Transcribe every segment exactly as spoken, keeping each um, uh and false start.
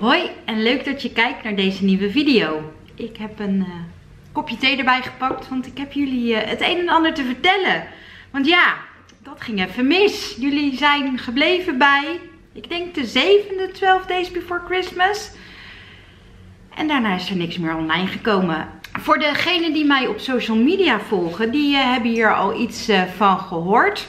Hoi en leuk dat je kijkt naar deze nieuwe video. Ik heb een uh, kopje thee erbij gepakt, want ik heb jullie uh, het een en ander te vertellen. Want ja, dat ging even mis. Jullie zijn gebleven bij, ik denk de zevende, twaalf Days Before Christmas. En daarna is er niks meer online gekomen. Voor degenen die mij op social media volgen, die uh, hebben hier al iets uh, van gehoord.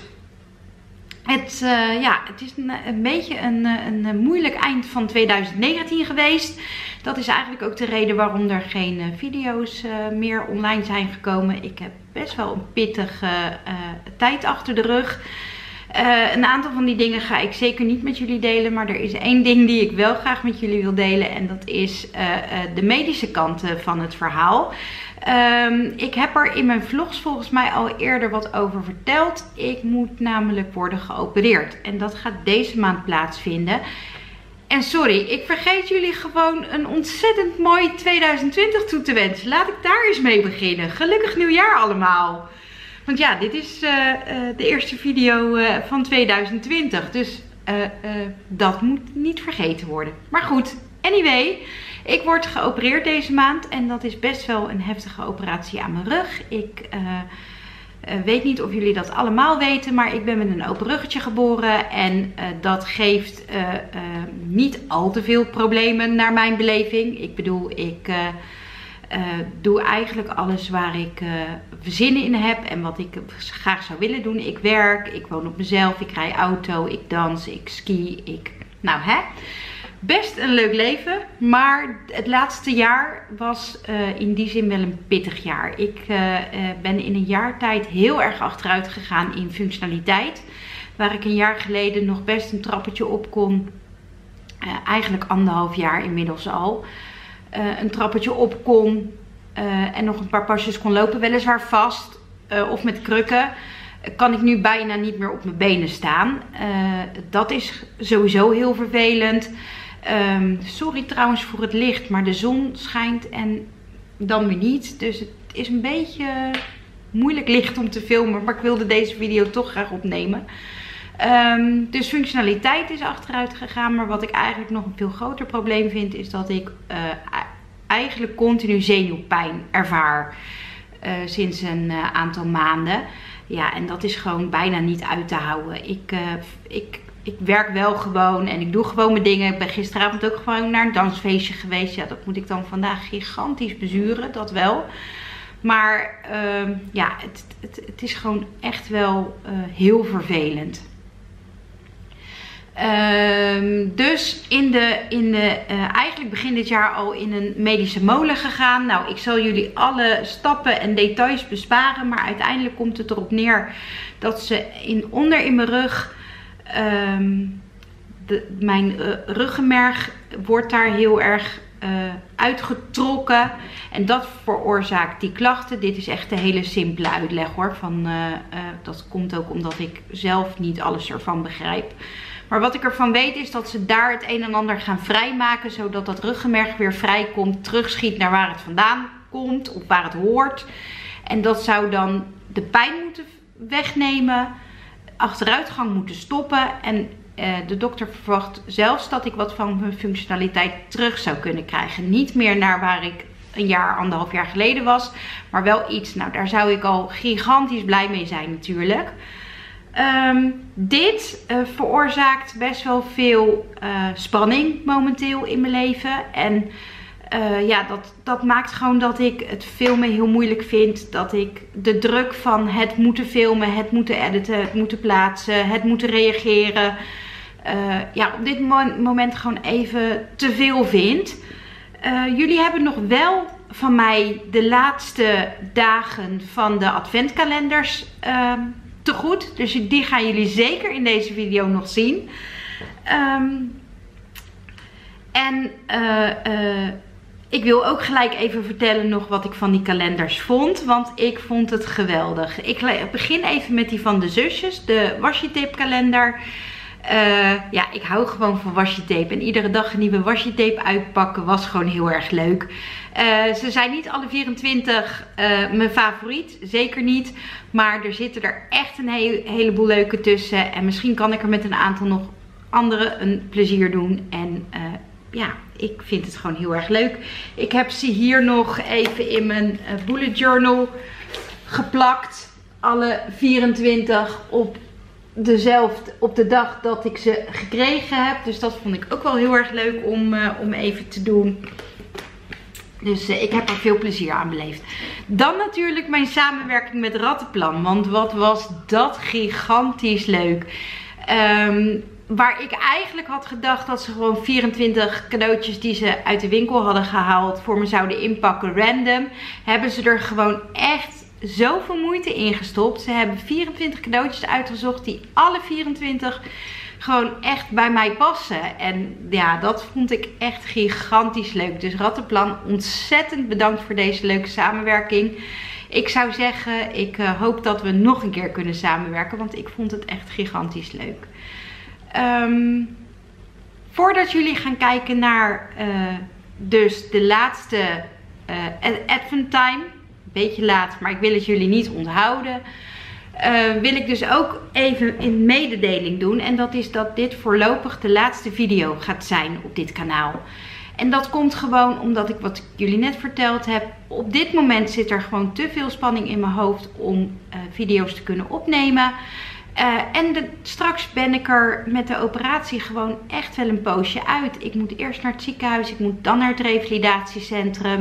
Het, uh, ja, het is een, een beetje een, een, een moeilijk eind van tweeduizend negentien geweest. Dat is eigenlijk ook de reden waarom er geen uh, video's uh, meer online zijn gekomen. Ik heb best wel een pittige uh, tijd achter de rug. Uh, een aantal van die dingen ga ik zeker niet met jullie delen. Maar er is één ding die ik wel graag met jullie wil delen. En dat is uh, uh, de medische kant van het verhaal. Um, ik heb er in mijn vlogs volgens mij al eerder wat over verteld. Ik moet namelijk worden geopereerd. En dat gaat deze maand plaatsvinden. En sorry, ik vergeet jullie gewoon een ontzettend mooi tweeduizend twintig toe te wensen. Laat ik daar eens mee beginnen. Gelukkig nieuwjaar allemaal. Want ja, dit is uh, uh, de eerste video uh, van tweeduizend twintig. Dus uh, uh, dat moet niet vergeten worden. Maar goed, anyway. Ik word geopereerd deze maand en dat is best wel een heftige operatie aan mijn rug. Ik uh, uh, weet niet of jullie dat allemaal weten, maar ik ben met een open ruggetje geboren. En uh, dat geeft uh, uh, niet al te veel problemen naar mijn beleving. Ik bedoel, ik uh, uh, doe eigenlijk alles waar ik uh, zin in heb en wat ik graag zou willen doen. Ik werk, ik woon op mezelf, ik rij auto, ik dans, ik ski, ik... Nou hè... Best een leuk leven, maar het laatste jaar was uh, in die zin wel een pittig jaar. Ik uh, uh, ben in een jaar tijd heel erg achteruit gegaan in functionaliteit. Waar ik een jaar geleden nog best een trappetje op kon. Uh, eigenlijk anderhalf jaar inmiddels al. Uh, een trappetje op kon uh, en nog een paar pasjes kon lopen. Weliswaar vast uh, of met krukken. Kan ik nu bijna niet meer op mijn benen staan. Uh, dat is sowieso heel vervelend. Um, sorry trouwens voor het licht, maar de zon schijnt en dan weer niet. Dus het is een beetje moeilijk licht om te filmen, maar ik wilde deze video toch graag opnemen. Um, dus functionaliteit is achteruit gegaan, maar wat ik eigenlijk nog een veel groter probleem vind is dat ik uh, eigenlijk continu zenuwpijn ervaar uh, sinds een uh, aantal maanden. Ja, en dat is gewoon bijna niet uit te houden. Ik, uh, ik, ik werk wel gewoon en ik doe gewoon mijn dingen. Ik ben gisteravond ook gewoon naar een dansfeestje geweest. Ja, dat moet ik dan vandaag gigantisch bezuren, dat wel. Maar uh, ja, het, het, het is gewoon echt wel uh, heel vervelend. Um, dus in de, in de, uh, eigenlijk begin dit jaar al in een medische molen gegaan. Nou, ik zal jullie alle stappen en details besparen. Maar uiteindelijk komt het erop neer dat ze in, onder in mijn rug, um, de, mijn uh, ruggenmerg wordt daar heel erg uh, uitgetrokken. En dat veroorzaakt die klachten. Dit is echt een hele simpele uitleg hoor. Van, uh, uh, dat komt ook omdat ik zelf niet alles ervan begrijp. Maar wat ik ervan weet is dat ze daar het een en ander gaan vrijmaken. Zodat dat ruggenmerg weer vrijkomt. Terugschiet naar waar het vandaan komt. Of waar het hoort. En dat zou dan de pijn moeten wegnemen. Achteruitgang moeten stoppen. En eh, de dokter verwacht zelfs dat ik wat van mijn functionaliteit terug zou kunnen krijgen. Niet meer naar waar ik een jaar, anderhalf jaar geleden was. Maar wel iets. Nou, daar zou ik al gigantisch blij mee zijn natuurlijk. Um, dit uh, veroorzaakt best wel veel uh, spanning momenteel in mijn leven. En uh, ja, dat, dat maakt gewoon dat ik het filmen heel moeilijk vind. Dat ik de druk van het moeten filmen, het moeten editen, het moeten plaatsen, het moeten reageren. Uh, ja, op dit moment gewoon even te veel vind. Uh, jullie hebben nog wel van mij de laatste dagen van de adventkalenders Uh, te goed. Dus die gaan jullie zeker in deze video nog zien. Um, en uh, uh, ik wil ook gelijk even vertellen nog wat ik van die kalenders vond. Want ik vond het geweldig. Ik begin even met die van de zusjes. De washi tape kalender. Uh, ja, ik hou gewoon van washi tape. En iedere dag een nieuwe washi tape uitpakken was gewoon heel erg leuk. Uh, ze zijn niet alle vierentwintig uh, mijn favoriet. Zeker niet. Maar er zitten er echt een he heleboel leuke tussen. En misschien kan ik er met een aantal nog andere een plezier doen. En uh, ja, ik vind het gewoon heel erg leuk. Ik heb ze hier nog even in mijn uh, bullet journal geplakt. Alle vierentwintig op dezelfde, op de dag dat ik ze gekregen heb. Dus dat vond ik ook wel heel erg leuk om, uh, om even te doen. Dus uh, ik heb er veel plezier aan beleefd. Dan natuurlijk mijn samenwerking met Rattenplan. Want wat was dat gigantisch leuk. Um, waar ik eigenlijk had gedacht dat ze gewoon vierentwintig cadeautjes die ze uit de winkel hadden gehaald voor me zouden inpakken random. Hebben ze er gewoon echt zoveel moeite in gestopt. Ze hebben vierentwintig cadeautjes uitgezocht die alle vierentwintig gewoon echt bij mij passen. En ja, dat vond ik echt gigantisch leuk. Dus Rattenplan, ontzettend bedankt voor deze leuke samenwerking. Ik zou zeggen, ik uh, hoop dat we nog een keer kunnen samenwerken. Want ik vond het echt gigantisch leuk. Um, voordat jullie gaan kijken naar uh, dus de laatste uh, Advent Time. Beetje laat, maar ik wil het jullie niet onthouden. Uh, wil ik dus ook even een mededeling doen. En dat is dat dit voorlopig de laatste video gaat zijn op dit kanaal. En dat komt gewoon omdat ik, wat ik jullie net verteld heb, op dit moment zit er gewoon te veel spanning in mijn hoofd om uh, video's te kunnen opnemen. Uh, en de, straks ben ik er met de operatie gewoon echt wel een poosje uit. Ik moet eerst naar het ziekenhuis, ik moet dan naar het revalidatiecentrum.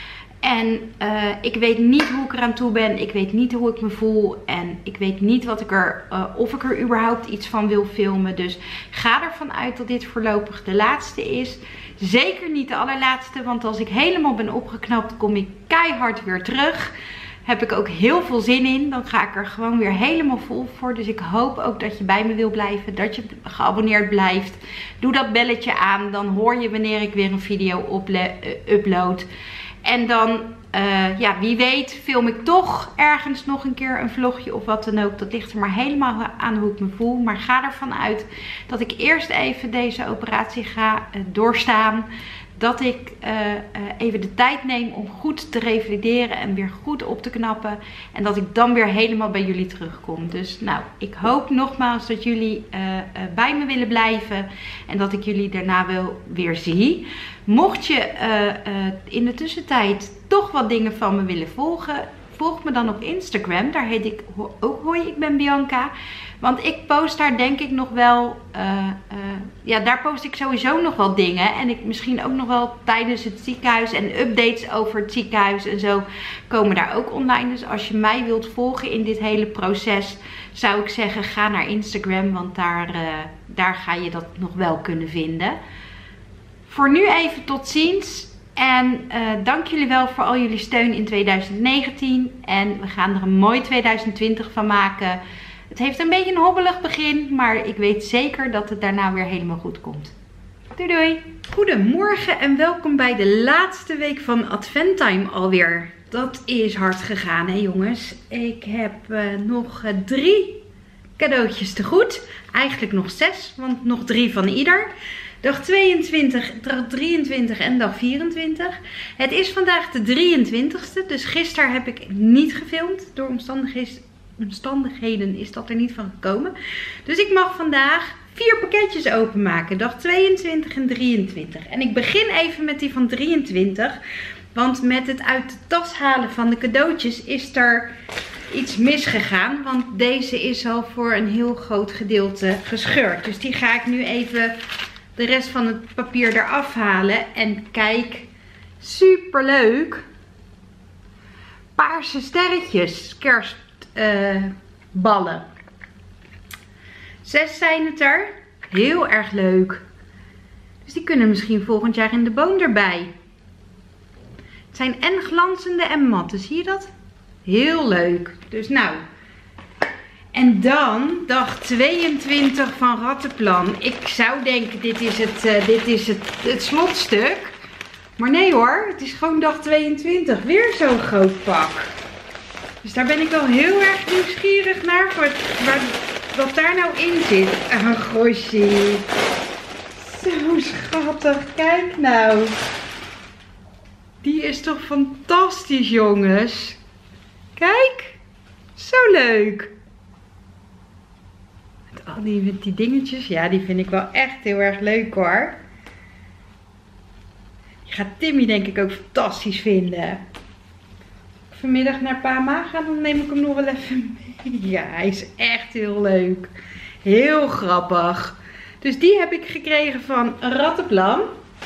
En uh, ik weet niet hoe ik eraan toe ben. Ik weet niet hoe ik me voel. En ik weet niet wat ik er, uh, of ik er überhaupt iets van wil filmen. Dus ga ervan uit dat dit voorlopig de laatste is. Zeker niet de allerlaatste. Want als ik helemaal ben opgeknapt, kom ik keihard weer terug. Heb ik ook heel veel zin in. Dan ga ik er gewoon weer helemaal vol voor. Dus ik hoop ook dat je bij me wil blijven. Dat je geabonneerd blijft. Doe dat belletje aan. Dan hoor je wanneer ik weer een video upload. En dan, uh, ja, wie weet, film ik toch ergens nog een keer een vlogje of wat dan ook. Dat ligt er maar helemaal aan hoe ik me voel. Maar ga ervan uit dat ik eerst even deze operatie ga uh, doorstaan. Dat ik uh, uh, even de tijd neem om goed te revalideren en weer goed op te knappen. En dat ik dan weer helemaal bij jullie terugkom. Dus nou, ik hoop nogmaals dat jullie uh, uh, bij me willen blijven. En dat ik jullie daarna wel weer zie. Mocht je uh, uh, in de tussentijd toch wat dingen van me willen volgen, volg me dan op Instagram. Daar heet ik ook Hoi, ik ben Bianca. Want ik post daar denk ik nog wel, uh, uh, ja, daar post ik sowieso nog wel dingen. En ik misschien ook nog wel tijdens het ziekenhuis en updates over het ziekenhuis en zo komen daar ook online. Dus als je mij wilt volgen in dit hele proces, zou ik zeggen ga naar Instagram, want daar, uh, daar ga je dat nog wel kunnen vinden. Voor nu even tot ziens. En uh, dank jullie wel voor al jullie steun in tweeduizend negentien. En we gaan er een mooi tweeduizend twintig van maken. Het heeft een beetje een hobbelig begin, maar ik weet zeker dat het daarna weer helemaal goed komt. Doei doei! Goedemorgen en welkom bij de laatste week van Adventtime alweer. Dat is hard gegaan hè jongens. Ik heb uh, nog uh, drie cadeautjes te goed. Eigenlijk nog zes, want nog drie van ieder. Dag tweeëntwintig, dag drieëntwintig en dag vierentwintig. Het is vandaag de drieëntwintigste, dus gisteren heb ik niet gefilmd. Door omstandigheden, omstandigheden is dat er niet van gekomen. Dus ik mag vandaag vier pakketjes openmaken. Dag tweeëntwintig en drieëntwintig. En ik begin even met die van drieëntwintig. Want met het uit de tas halen van de cadeautjes is er iets misgegaan. Want deze is al voor een heel groot gedeelte gescheurd. Dus die ga ik nu even de rest van het papier eraf halen. En kijk, super leuk. Paarse sterretjes, kerstballen. Uh, Zes zijn het er. Heel erg leuk. Dus die kunnen misschien volgend jaar in de boom erbij. Het zijn en glanzende en matte, zie je dat? Heel leuk. Dus nou. En dan dag tweeëntwintig van Rattenplan. Ik zou denken dit is het, uh, dit is het, het slotstuk. Maar nee hoor, het is gewoon dag tweeëntwintig. Weer zo'n groot pak. Dus daar ben ik wel heel erg nieuwsgierig naar. Wat, wat, wat daar nou in zit. Een gosje. Zo schattig. Kijk nou. Die is toch fantastisch jongens. Kijk. Zo leuk. Met al die, met die dingetjes. Ja, die vind ik wel echt heel erg leuk hoor. Gaat Timmy denk ik ook fantastisch vinden. Vanmiddag naar Pa en Ma gaan, dan neem ik hem nog wel even mee. Ja, hij is echt heel leuk. Heel grappig. Dus die heb ik gekregen van Rattenplan.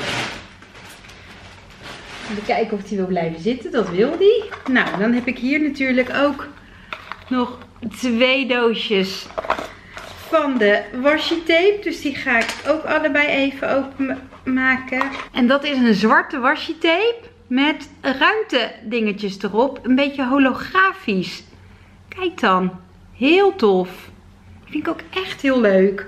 Even kijken of hij wil blijven zitten. Dat wil hij. Nou, dan heb ik hier natuurlijk ook nog twee doosjes van de washi tape. Dus die ga ik ook allebei even openmaken. En dat is een zwarte washi tape met ruimte dingetjes erop. Een beetje holografisch. Kijk dan. Heel tof. Vind ik ook echt heel leuk.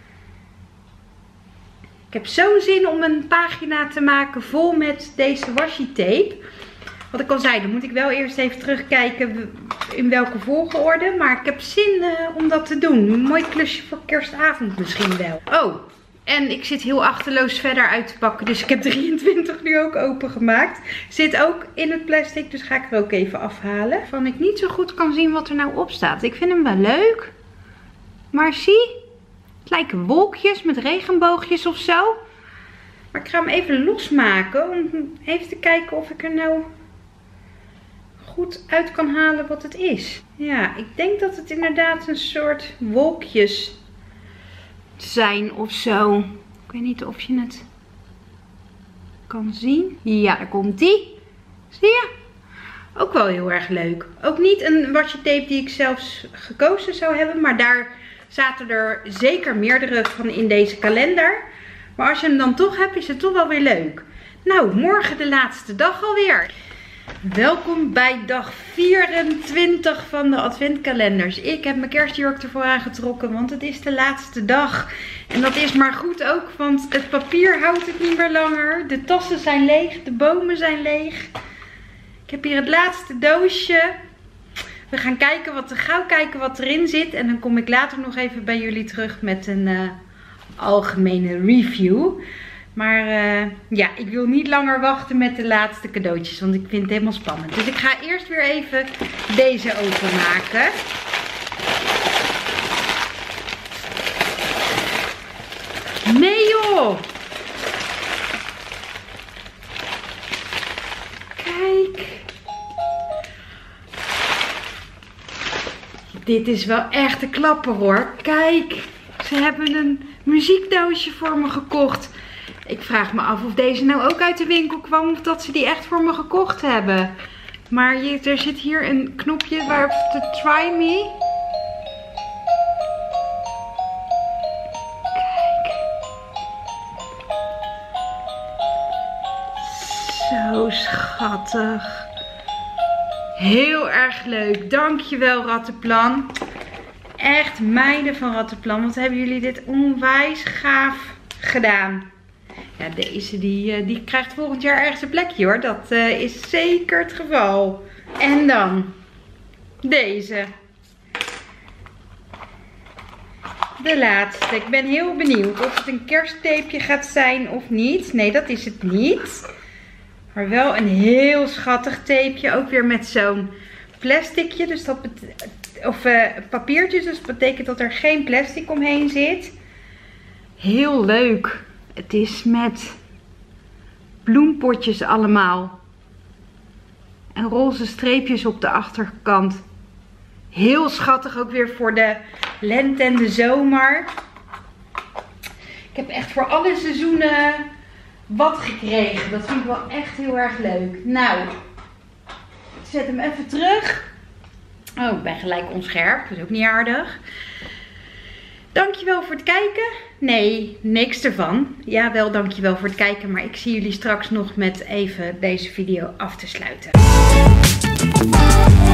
Ik heb zo'n zin om een pagina te maken vol met deze washi tape. Wat ik al zei, dan moet ik wel eerst even terugkijken in welke volgorde. Maar ik heb zin uh, om dat te doen. Een mooi klusje voor kerstavond misschien wel. Oh, en ik zit heel achterloos verder uit te pakken. Dus ik heb drieëntwintig nu ook opengemaakt. Zit ook in het plastic, dus ga ik er ook even afhalen. Van ik niet zo goed kan zien wat er nou op staat. Ik vind hem wel leuk. Maar zie, het lijken wolkjes met regenboogjes of zo. Maar ik ga hem even losmaken om even te kijken of ik er nou goed uit kan halen wat het is. Ja, ik denk dat het inderdaad een soort wolkjes zijn of zo. Ik weet niet of je het kan zien. Ja, daar komt die. Zie je? Ook wel heel erg leuk. Ook niet een washi tape die ik zelfs gekozen zou hebben, maar daar zaten er zeker meerdere van in deze kalender. Maar als je hem dan toch hebt, is het toch wel weer leuk. Nou, morgen de laatste dag alweer. Welkom bij dag vierentwintig van de adventkalenders. Ik heb mijn kerstjurk ervoor aangetrokken, want het is de laatste dag. En dat is maar goed ook, want het papier houdt het niet meer langer. De tassen zijn leeg, de bomen zijn leeg. Ik heb hier het laatste doosje. We gaan kijken wat, gauw kijken wat erin zit. En dan kom ik later nog even bij jullie terug met een uh, algemene review. Maar uh, ja, ik wil niet langer wachten met de laatste cadeautjes. Want ik vind het helemaal spannend. Dus ik ga eerst weer even deze openmaken. Nee joh! Kijk. Dit is wel echt een klapper hoor. Kijk, ze hebben een muziekdoosje voor me gekocht. Ik vraag me af of deze nou ook uit de winkel kwam of dat ze die echt voor me gekocht hebben. Maar je, er zit hier een knopje waarop te try me. Kijk. Zo schattig. Heel erg leuk. Dankjewel Rattenplan. Echt meiden van Rattenplan. Wat hebben jullie dit onwijs gaaf gedaan. Ja, deze die, die krijgt volgend jaar ergens een plekje hoor. Dat uh, is zeker het geval. En dan deze. De laatste. Ik ben heel benieuwd of het een kersttapeje gaat zijn of niet. Nee, dat is het niet. Maar wel een heel schattig tapeje. Ook weer met zo'n plasticje. Dus dat of uh, papiertjes. Dus dat betekent dat er geen plastic omheen zit. Heel leuk. Het is met bloempotjes allemaal. En roze streepjes op de achterkant. Heel schattig ook weer voor de lente en de zomer. Ik heb echt voor alle seizoenen wat gekregen. Dat vind ik wel echt heel erg leuk. Nou, ik zet hem even terug. Oh, ik ben gelijk onscherp. Dat is ook niet aardig. Dankjewel voor het kijken. Nee, niks ervan. Ja, wel dankjewel voor het kijken. Maar ik zie jullie straks nog met even deze video af te sluiten.